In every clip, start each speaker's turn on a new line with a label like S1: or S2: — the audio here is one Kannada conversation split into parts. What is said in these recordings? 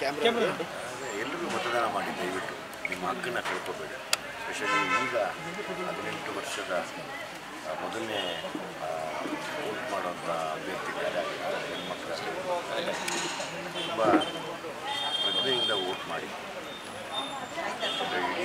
S1: ಎಲ್ಲರೂ ಮತದಾನ ಮಾಡಿ ದಯವಿಟ್ಟು ನಿಮ್ಮ ಹಕ್ಕನ್ನು ಕಳ್ಕೋಬೇಡಿ. ಸ್ಪೆಷಲಿ ಈಗ 18 ವರ್ಷದ ಮೊದಲನೇ ವೋಟ್ ಮಾಡುವಂಥ ಅಭ್ಯರ್ಥಿಗಳಾಗಿ ಹೆಣ್ಮಕ್ಳು ತುಂಬ ಪ್ರಜ್ಞೆಯಿಂದ ವೋಟ್ ಮಾಡಿ. ಇಡೀ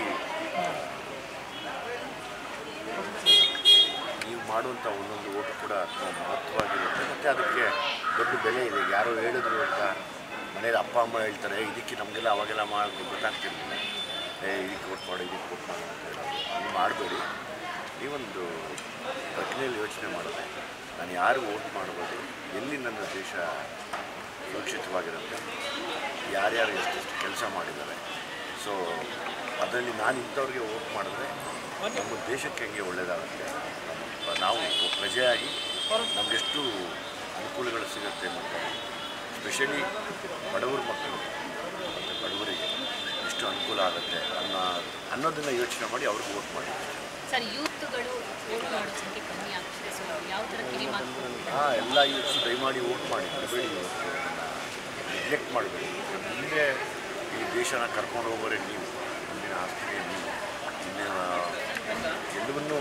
S1: ನೀವು ಮಾಡುವಂಥ ಒಂದೊಂದು ವೋಟ್ ಕೂಡ ತುಂಬ ಮಹತ್ವವಾಗಿರುತ್ತೆ ಮತ್ತು ಅದಕ್ಕೆ ದೊಡ್ಡ ಬೆಲೆ ಇದೆ. ಯಾರೋ ಹೇಳಿದ್ರು ಅಂತ ಮನೇಲಿ ಅಪ್ಪ ಅಮ್ಮ ಹೇಳ್ತಾರೆ, ಇದಕ್ಕೆ ನಮಗೆಲ್ಲ ಅವಾಗೆಲ್ಲ ಗೊತ್ತಾಗ್ತಿರಲಿಲ್ಲ, ಇದಕ್ಕೆ ವೋಟ್ ಮಾಡು ಇದಕ್ಕೆ ವೋಟ್ ಮಾಡು ಅಂತ ಹೇಳೋದು. ನೀವು ಮಾಡಬೇಡಿ. ನೀವೊಂದು ಪ್ರಜ್ಞೆಯಲ್ಲಿ ಯೋಚನೆ ಮಾಡಿದ್ರೆ ನಾನು ಯಾರಿಗೂ ವೋಟ್ ಮಾಡ್ಬೋದು, ಎಲ್ಲಿ ನನ್ನ ದೇಶ ಸುರಕ್ಷಿತವಾಗಿರುತ್ತೆ, ಯಾರ್ಯಾರು ಎಷ್ಟೆಷ್ಟು ಕೆಲಸ ಮಾಡಿದ್ದಾರೆ, ಸೊ ಅದರಲ್ಲಿ ನಾನು ಇಂಥವ್ರಿಗೆ ವೋಟ್ ಮಾಡಿದ್ರೆ ನಮ್ಮ ದೇಶಕ್ಕೆ ಹೆಂಗೆ ಒಳ್ಳೆಯದಾಗುತ್ತೆ, ನಾವು ಪ್ರಜೆಯಾಗಿ ನಮಗೆಷ್ಟು ಅನುಕೂಲಗಳು ಸಿಗುತ್ತೆ ಮತ್ತು ಸ್ಪೆಷಲಿ ಬಡವರ ಮಕ್ಕಳು ಮತ್ತು ಬಡವರಿಗೆ ಎಷ್ಟು ಅನುಕೂಲ ಆಗುತ್ತೆ ಅನ್ನೋದನ್ನು ಯೋಚನೆ ಮಾಡಿ ಅವ್ರಿಗೆ ವೋಟ್ ಮಾಡಿ.
S2: ಸರ್, ಯೂತ್ಗಳು ವೋಟ್ ಮಾಡೋ ಸಂಖ್ಯೆ ಕಮ್ಮಿ ಆಗ್ತಿದೆ, ಸೊ ಯಾವ ಥರ ಕಿವಿ ಮಾತು?
S1: ಎಲ್ಲ ಯೂತ್ಸ್ ದಯಮಾಡಿ ವೋಟ್ ಮಾಡಿ, ಬಿಡಬೇಡಿ, ನೆಗ್ಲೆಕ್ಟ್ ಮಾಡಬೇಡಿ. ಮುಂದೆ ಈ ದೇಶನ ಕರ್ಕೊಂಡು ಹೋಗೋರೆ ನೀವು, ಮುಂದಿನ ಆಸ್ತಿಗೆ ನೀವು, ಎಲ್ಲವನ್ನೂ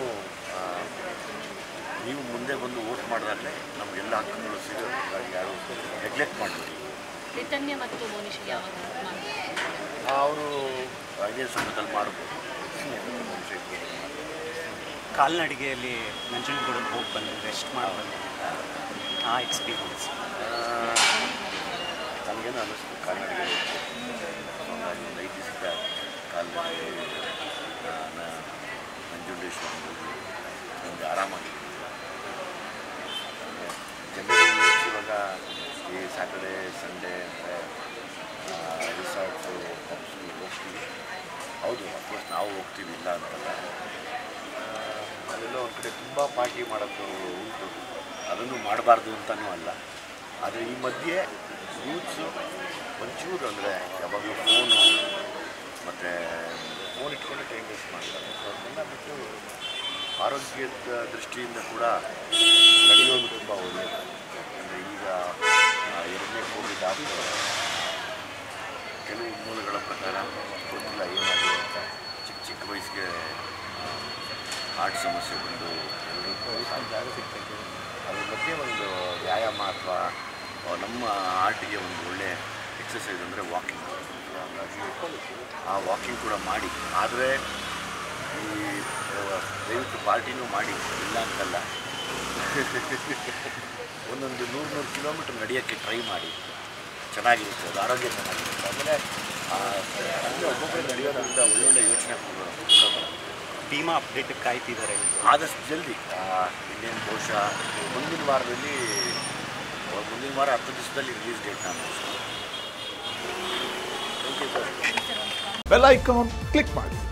S1: ನೀವು ಮುಂದೆ ಬಂದು ವೋಟ್ ಮಾಡಿದಾಗಲೇ ನಮಗೆಲ್ಲ ಹಕ್ಕುಗಳು ಸಿಗೋದು. ಹಾಗಾಗಿ ಯಾರು ನೆಗ್ಲೆಕ್ಟ್ ಮಾಡಬೇಡಿ.
S2: ಚೈತನ್ಯ ಮತ್ತು ಮೋನಿಶ್ ಯಾವಾಗ
S1: ಅವರು ಇದೇ ಸಮಯದಲ್ಲಿ ಮಾಡ್ಬೋದು.
S3: ಕಾಲ್ನಡಿಗೆಯಲ್ಲಿ ನಂಜನಗೂಡಿಗೆ ಹೋಗಿ ಬಂದು ರೆಸ್ಟ್ ಮಾಡಿ ಆ ಎಕ್ಸ್ಪೀರಿಯನ್ಸ್
S1: ನನಗೇನು ಅನ್ನಿಸ್ತು, ಕಾಲ್ನಡಿಗೆ ಒಂದು 5 ದಿವಸದ ಕಾಲ್ನಡಿಗೆ ನಂಜುಂಡೇಶ್ವರ ಹೋಗಿ ನಮಗೆ ಆರಾಮಾಗಿ ಜನರು ಇವಾಗ ಈ ಸ್ಯಾಟರ್ಡೇ ಸಂಡೇ ಅಂದರೆ ರಿಸಾರ್ಟ್ಸು ಪಬ್ಸ್ಗೆ ಹೋಗ್ತೀವಿ. ಹೌದು, ಅಫ್ಕೋರ್ಸ್ ನಾವು ಹೋಗ್ತೀವಿ, ಇಲ್ಲ ಅಂತಲ್ಲ. ಅದೆಲ್ಲ ಒಂದು ಕಡೆ ತುಂಬ ಪಾರ್ಟಿ ಮಾಡೋದು ಉಂಟು, ಅದನ್ನು ಮಾಡಬಾರ್ದು ಅಂತಲೂ ಅಲ್ಲ. ಆದರೆ ಈ ಮಧ್ಯೆ ಯೂತ್ಸು ಒಂಚೂರು ಅಂದರೆ ಯಾವಾಗಲೂ ಫೋನು ಮತ್ತು ಫೋನ್ ಇಟ್ಕೊಂಡು ಟೈಮ್ ವೇಸ್ಟ್ ಮಾಡ್ತಾರೆ. ಸೊ ಅದನ್ನು ಬಿಟ್ಟು ಆರೋಗ್ಯದ ದೃಷ್ಟಿಯಿಂದ ಕೂಡ ನಡೆಯೋದು ತುಂಬ ಒಳ್ಳೆಯದು. ಅಂದರೆ ಈಗ 2ನೇ ಕೋವಿಡ್ ಆದಮೇಲೆ ಕೆಲವು ಮೂಲಗಳ ಪ್ರಕಾರ ಗೊತ್ತಿಲ್ಲ ಏನಾಗಿದೆ ಅಂತ, ಚಿಕ್ಕ ವಯಸ್ಸಿಗೆ ಹಾರ್ಟ್ ಸಮಸ್ಯೆ ಬಂದು ಎಲ್ಲರೂ ಸಿಗ್ತೈತೆ. ಅದ್ರ ಬಗ್ಗೆ ಒಂದು ವ್ಯಾಯಾಮ ಅಥವಾ ನಮ್ಮ ಹಾರ್ಟಿಗೆ ಒಂದು ಒಳ್ಳೆಯ ಎಕ್ಸಸೈಸ್ ಅಂದರೆ ವಾಕಿಂಗ್. ಹಾಗಾಗಿ ಆ ವಾಕಿಂಗ್ ಕೂಡ ಮಾಡಿ. ಆದರೆ ಈ ದಯವಿಟ್ಟು ಪಾರ್ಟಿನೂ ಮಾಡಿ, ಇಲ್ಲ ಅಂತಲ್ಲ. ಒಂದೊಂದು 100 ಕಿಲೋಮೀಟ್ರ್ ನಡೆಯೋಕ್ಕೆ ಟ್ರೈ ಮಾಡಿ, ಚೆನ್ನಾಗಿರುತ್ತೆ, ಅದು ಆರೋಗ್ಯ ಚೆನ್ನಾಗಿರುತ್ತೆ. ಆಮೇಲೆ ಅಂದರೆ ಒಬ್ಬೊಬ್ಬರು ನಡೆಯೋದ್ರಿಂದ ಒಳ್ಳೊಳ್ಳೆ ಯೋಚನೆ ಕೂಡ
S3: ಭೀಮಾ ಅಪ್ಡೇಟ್ ಕಾಯ್ತಿದ್ದಾರೆ.
S1: ಆದಷ್ಟು ಜಲ್ದಿ ಇನ್ನೇನು ಬಹುಶಃ ಮುಂದಿನ ವಾರ 10 ದಿವಸದಲ್ಲಿ ರಿಲೀಸ್ ಡೇಟ್ ನಾನು.
S4: ಬೆಲ್ ಐಕಾನ್ ಕ್ಲಿಕ್ ಮಾಡಿ.